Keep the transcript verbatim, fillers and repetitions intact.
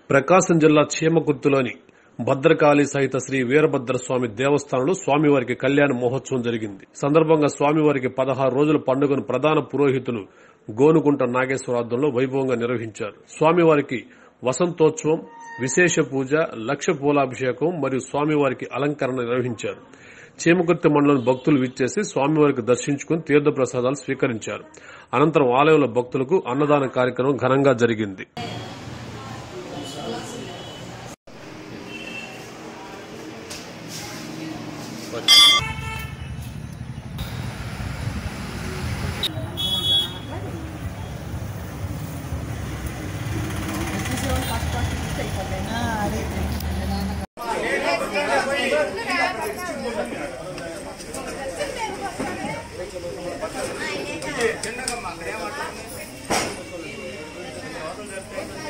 ప్రకాశం జిల్లా చీమకుర్తిలోని భద్రకాళి సహిత శ్రీ వీరభద్రస్వామి దేవస్థానంలో స్వామివారికి కళ్యాణ మహోత్సవం జరిగింది. సందర్భంగా స్వామివారికి పదహారు రోజుల పండుగను ప్రధాన పురోహితులు గోనుగుంట నాగేశ్వరార్థంలో వైభవంగా నిర్వహించారు. స్వామివారికి వసంతోత్సవం, విశేష పూజ, లక్ష పూలాభిషేకం మరియు స్వామివారికి అలంకరణ నిర్వహించారు. చీమకుర్తి మండలం భక్తులు విచ్చేసి స్వామివారికి దర్శించుకుని తీర్థ ప్రసాదాలు స్వీకరించారు. అనంతరం ఆలయంలో భక్తులకు అన్నదాన కార్యక్రమం ఘనంగా జరిగింది. చిన్నగా